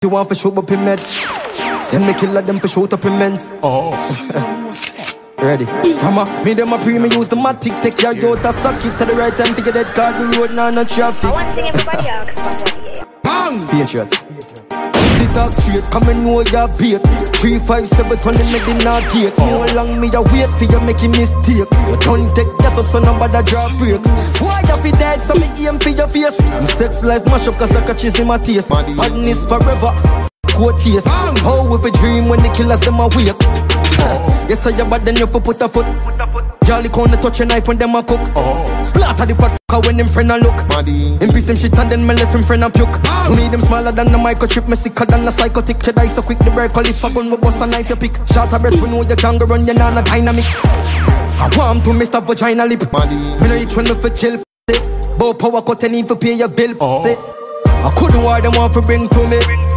You want for shoot up in meds. Send me killer them for shoot up in men's. Ready? From me them a pre me use the matic. Take your out a socket to the right time to get that car. The road now no traffic. I want to sing everybody asks for bang! Patriots. The talk straight, come and know your bait. 357 when they make it not gate. No long me a wait for you making mistake. Don't take gas up so nobody drop brakes. Why you fi dead so me aim for your face. My sex life mash up cause I catch in my taste. Madness forever, quote taste. How if a dream when the killers them awake. Yes I bad then you for put a foot. Jolly corner touch a knife when them a cook. Slaughter the fat fucker when them friend a look. In piece him shit and then me left him friend a puke. To me them smaller than the microchip, me sicker than a psychotic. Jedi so quick the break all if a gun we bust a knife you pick. Shorter breath we know you can go run you nah dynamic. I want to Mr. Vagina lip. Me know each one me for kill. But power cut and need for pay your bill. I couldn't wire them want to bring to me.